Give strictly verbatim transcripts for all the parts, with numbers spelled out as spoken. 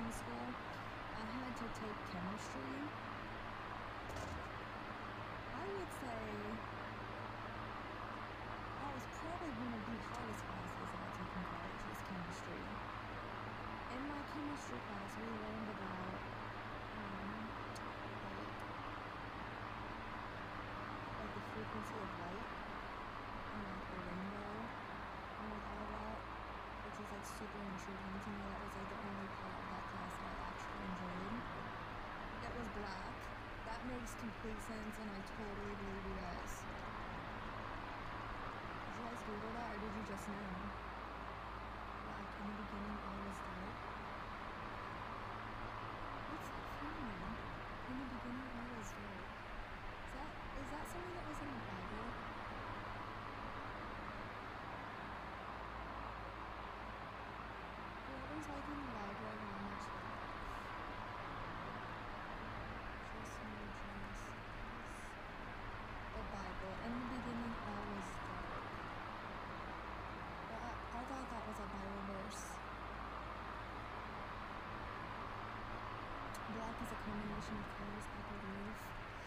high school, I had to take chemistry. I would say that was probably one of the hardest classes that I took in college was chemistry. In my chemistry class, we learned about um, like, like the frequency of light and like the rainbow and like all that, which is like super intriguing to me. That was like the only part of that class that I actually enjoyed. It was black. That makes complete sense, and I totally believe you guys. Did you guys Google that, or did you just know? Black, in the beginning, all was dark. What's that from? In the beginning, all was dark. Is that, is that something that was in the Bible? Whoever's like in the library, how much they love. Just know Genesis. The Bible. In the beginning, all was dark. But I, I thought that was a Bible verse. Black is a combination of colors, I believe.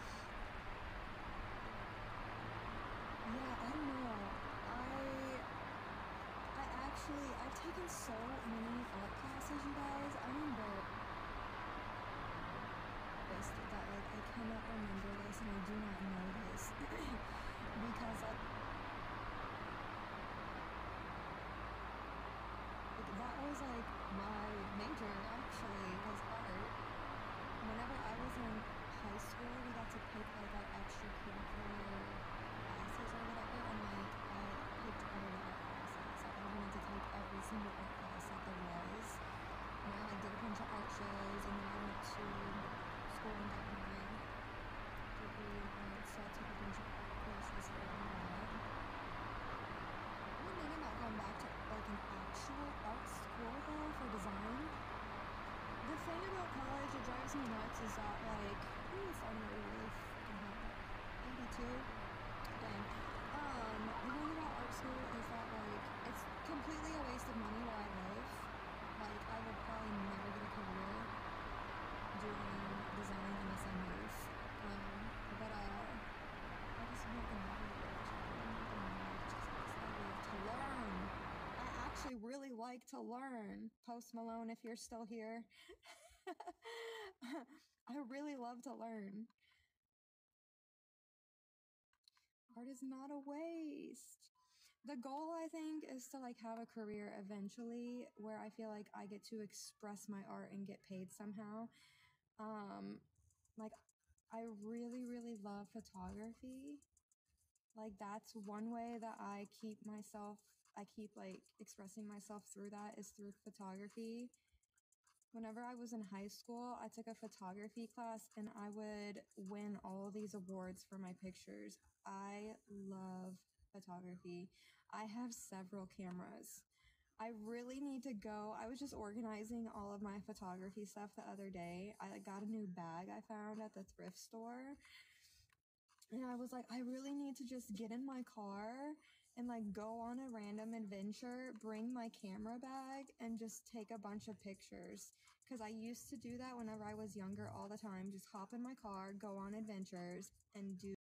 Yeah, I don't know. I I actually I've taken so many art classes, you guys. I'm embarrassed that like I cannot remember this and I do not know this because like, like that was like my major actually was art. Whenever I was in high school, we got to pick like our extracurricular classes or whatever, and like I picked all the art classes. Like I wanted to take every single art class that there was. And I like did a bunch of art shows, and then I went to school and got my degree in art, so I took a bunch of art courses for that. I've been thinking about going back to like an actual art school though for design. The thing about college that drives me nuts is that like, ooh, it's starting to get really fucking hot. eighty-two? Dang. Um, the thing about art school is that like, it's completely a waste of money where I live. Like, I would probably never get a career doing design unless I move. Um, but uh, I just want the knowledge. I want the knowledge because I love to learn. I actually really like to learn. Post Malone, if you're still here. I really love to learn. Art is not a waste. The goal, I think, is to like have a career eventually where I feel like I get to express my art and get paid somehow. Um, like I really, really love photography. Like that's one way that I keep myself, I keep like expressing myself through that is through photography. Whenever I was in high school, I took a photography class and I would win all these awards for my pictures. I love photography. I have several cameras. I really need to go. I was just organizing all of my photography stuff the other day. I like, got a new bag I found at the thrift store. And I was like, I really need to just get in my car and like go on a random adventure, bring my camera bag, and just take a bunch of pictures. Because I used to do that whenever I was younger all the time. Just hop in my car, go on adventures, and do